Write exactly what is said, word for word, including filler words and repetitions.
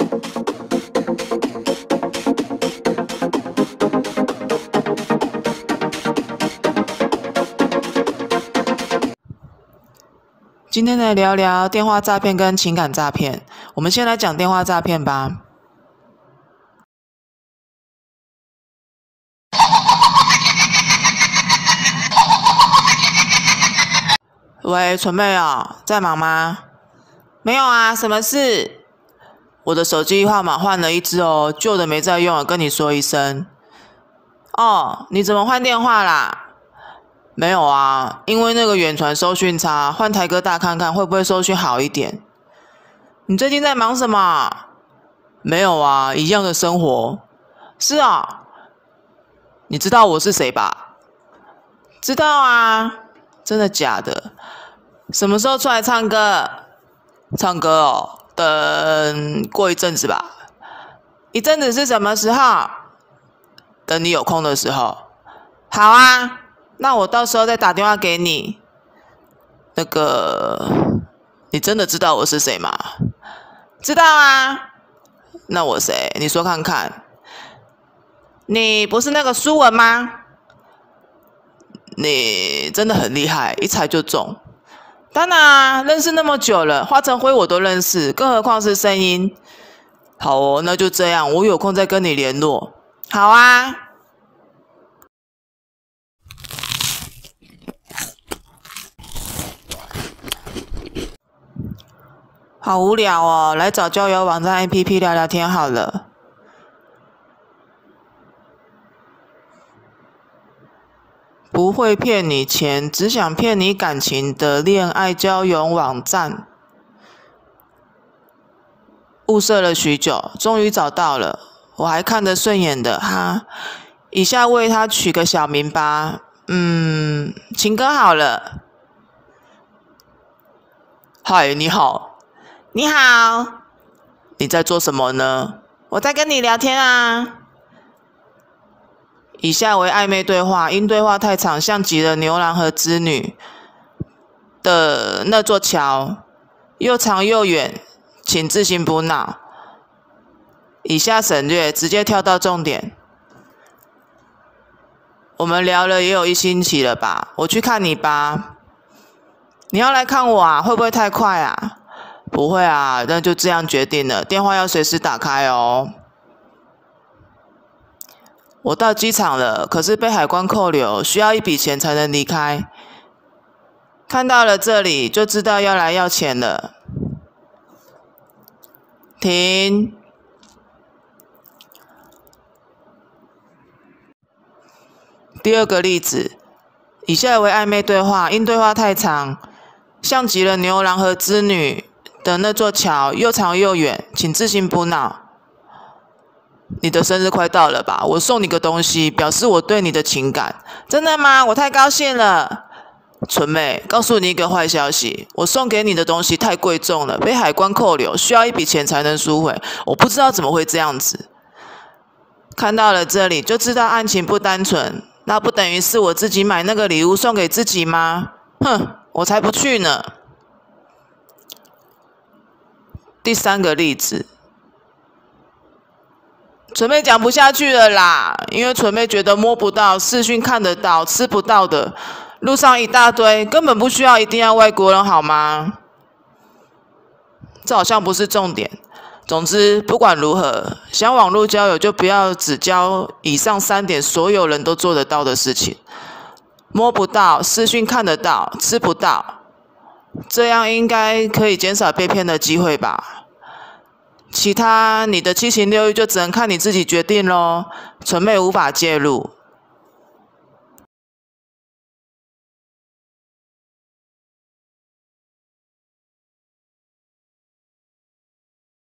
今天来聊聊电话诈骗跟情感诈骗。我们先来讲电话诈骗吧。喂，纯妹哦，在忙吗？没有啊，什么事？我的手机号码换了一支哦，旧的没在用了，跟你说一声。哦，你怎么换电话啦？没有啊，因为那个远传收讯差，换台哥大看看会不会收讯好一点。你最近在忙什么？没有啊，一样的生活。是啊，你知道我是谁吧？知道啊，真的假的？什么时候出来唱歌？唱歌哦，等过一阵子吧。一阵子是什么时候？等你有空的时候。好啊。那我到时候再打电话给你。那个，你真的知道我是谁吗？知道啊。那我谁？你说看看。你不是那个苏文吗？你真的很厉害，一猜就中。当然啊，认识那么久了，华晨辉我都认识，更何况是声音。好哦，那就这样，我有空再跟你联络。好啊。好无聊哦，来找交友网站 A P P 聊聊天好了。不会骗你钱，只想骗你感情的恋爱交友网站。物色了许久，终于找到了，我还看得顺眼的哈。以下为他取个小名吧，嗯，情歌好了。嗨，你好。你好，你在做什么呢？我在跟你聊天啊。以下为暧昧对话，因对话太长，像极了牛郎和织女的那座桥，又长又远，请自行补脑。以下省略，直接跳到重点。我们聊了也有一星期了吧？我去看你吧。你要来看我啊？会不会太快啊？不会啊，那就这样决定了。电话要随时打开哦。我到机场了，可是被海关扣留，需要一笔钱才能离开。看到了这里，就知道要来要钱了。停。第二个例子，以下为暧昧对话，因对话太长，像极了牛郎和织女的那座桥，又长又远，请自行补脑。你的生日快到了吧？我送你个东西，表示我对你的情感。真的吗？我太高兴了。纯妹，告诉你一个坏消息，我送给你的东西太贵重了，被海关扣留，需要一笔钱才能赎回。我不知道怎么会这样子。看到了这里，就知道案情不单纯。那不等于是我自己买那个礼物送给自己吗？哼，我才不去呢。第三个例子，纯妹讲不下去了啦，因为纯妹觉得摸不到、视讯看得到、吃不到的，路上一大堆，根本不需要一定要外国人好吗？这好像不是重点。总之，不管如何，想网络交友就不要只交以上三点所有人都做得到的事情：摸不到、视讯看得到、吃不到，这样应该可以减少被骗的机会吧。其他你的七情六欲就只能看你自己决定咯，纯妹无法介入。